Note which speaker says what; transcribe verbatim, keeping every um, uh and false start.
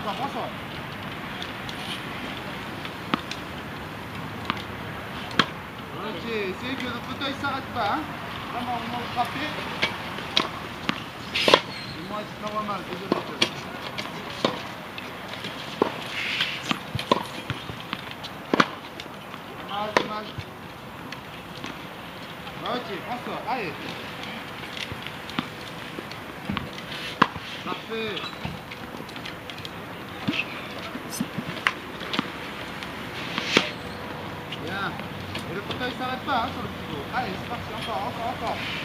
Speaker 1: François, François. Ok, essayez que le fauteuil ne s'arrête pas. Hein. Vraiment, vraiment le frapper. Et moi, je t'envoie mal, désolé. Dommage, dommage. Ok, François, allez. Parfait. Bien. Et le fauteuil ne s'arrête pas hein, sur le pivot. Allez, c'est parti, encore, encore, encore.